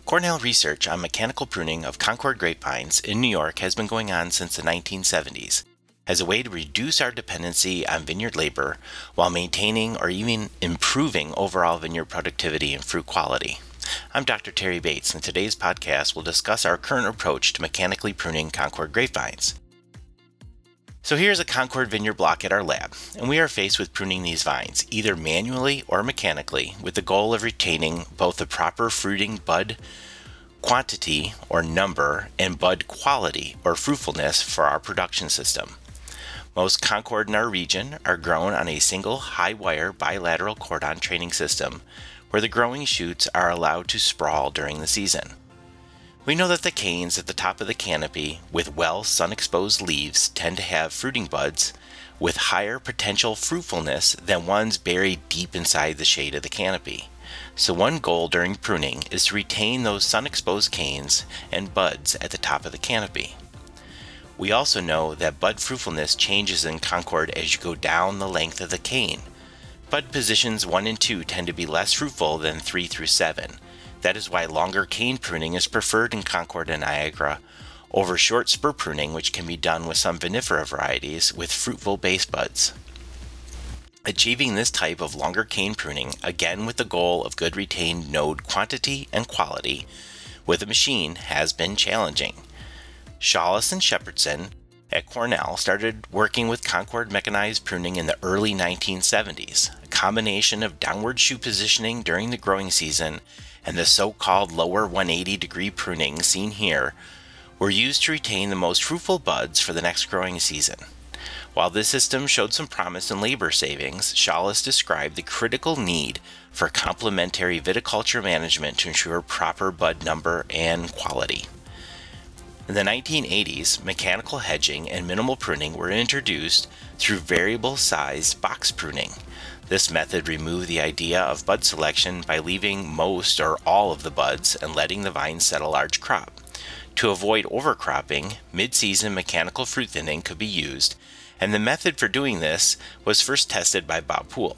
Cornell research on mechanical pruning of Concord grapevines in New York has been going on since the 1970s as a way to reduce our dependency on vineyard labor while maintaining or even improving overall vineyard productivity and fruit quality. I'm Dr. Terry Bates, and today's podcast will discuss our current approach to mechanically pruning Concord grapevines. So here's a Concord vineyard block at our lab, and we are faced with pruning these vines, either manually or mechanically, with the goal of retaining both the proper fruiting bud quantity or number and bud quality or fruitfulness for our production system. Most Concord in our region are grown on a single high-wire bilateral cordon training system where the growing shoots are allowed to sprawl during the season. We know that the canes at the top of the canopy with well sun-exposed leaves tend to have fruiting buds with higher potential fruitfulness than ones buried deep inside the shade of the canopy. So one goal during pruning is to retain those sun-exposed canes and buds at the top of the canopy. We also know that bud fruitfulness changes in Concord as you go down the length of the cane. Bud positions 1 and 2 tend to be less fruitful than 3 through 7. That is why longer cane pruning is preferred in Concord and Niagara over short spur pruning, which can be done with some vinifera varieties with fruitful base buds. Achieving this type of longer cane pruning, again with the goal of good retained node quantity and quality, with a machine has been challenging. Shawless and Shepherdson at Cornell started working with Concord mechanized pruning in the early 1970s. A combination of downward shoot positioning during the growing season and the so-called lower 180-degree pruning seen here were used to retain the most fruitful buds for the next growing season. While this system showed some promise in labor savings, Shawless described the critical need for complementary viticulture management to ensure proper bud number and quality. In the 1980s, mechanical hedging and minimal pruning were introduced through variable-sized box pruning. This method removed the idea of bud selection by leaving most or all of the buds and letting the vine set a large crop. To avoid overcropping, mid-season mechanical fruit thinning could be used, and the method for doing this was first tested by Bob Poole.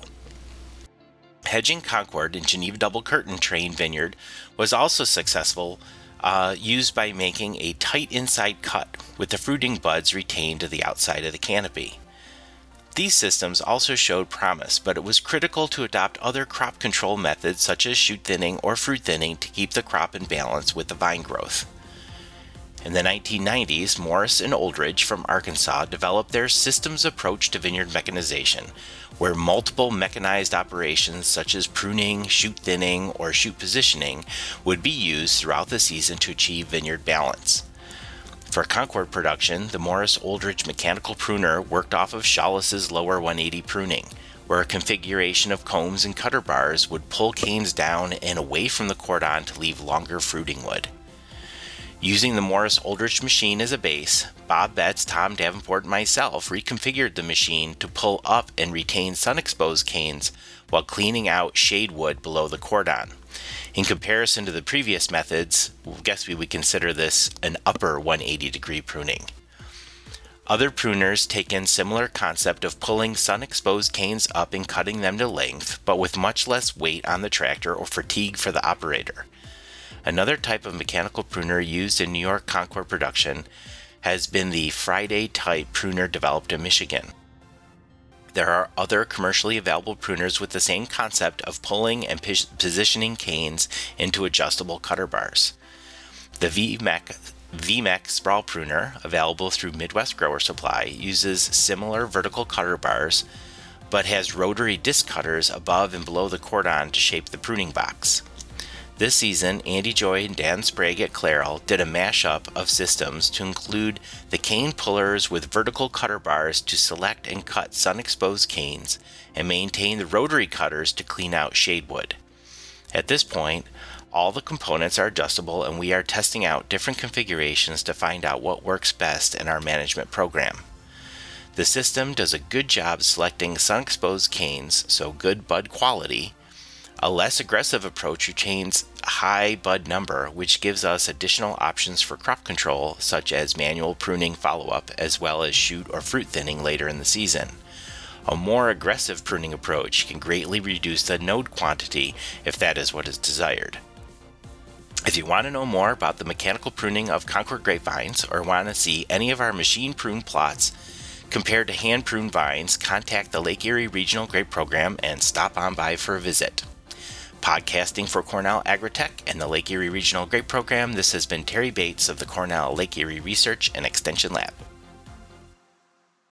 Hedging Concord in Geneva double curtain trained vineyard was also successful, used by making a tight inside cut with the fruiting buds retained to the outside of the canopy. These systems also showed promise, but it was critical to adopt other crop control methods such as shoot thinning or fruit thinning to keep the crop in balance with the vine growth. In the 1990s, Morris and Oldridge from Arkansas developed their systems approach to vineyard mechanization, where multiple mechanized operations such as pruning, shoot thinning, or shoot positioning would be used throughout the season to achieve vineyard balance. For Concord production, the Morris-Oldridge mechanical pruner worked off of Shawless's lower 180 pruning, where a configuration of combs and cutter bars would pull canes down and away from the cordon to leave longer fruiting wood. Using the Morris-Oldridge machine as a base, Bob Betts, Tom Davenport, and myself reconfigured the machine to pull up and retain sun-exposed canes while cleaning out shade wood below the cordon. In comparison to the previous methods, I guess we would consider this an upper 180-degree pruning. Other pruners take in similar concept of pulling sun-exposed canes up and cutting them to length, but with much less weight on the tractor or fatigue for the operator. Another type of mechanical pruner used in New York Concord production has been the Friday type pruner developed in Michigan. There are other commercially available pruners with the same concept of pulling and positioning canes into adjustable cutter bars. The VMEC sprawl pruner, available through Midwest Grower Supply, uses similar vertical cutter bars but has rotary disc cutters above and below the cordon to shape the pruning box. This season, Andy Joy and Dan Sprague at Clairol did a mashup of systems to include the cane pullers with vertical cutter bars to select and cut sun-exposed canes and maintain the rotary cutters to clean out shade wood. At this point, all the components are adjustable and we are testing out different configurations to find out what works best in our management program. The system does a good job selecting sun-exposed canes, so good bud quality. A less aggressive approach retains high bud number, which gives us additional options for crop control, such as manual pruning follow-up, as well as shoot or fruit thinning later in the season. A more aggressive pruning approach can greatly reduce the node quantity if that is what is desired. If you want to know more about the mechanical pruning of Concord grapevines or want to see any of our machine prune plots compared to hand pruned vines, contact the Lake Erie Regional Grape Program and stop on by for a visit. Podcasting for Cornell Agritech and the Lake Erie Regional Grape Program, this has been Terry Bates of the Cornell Lake Erie Research and Extension Lab.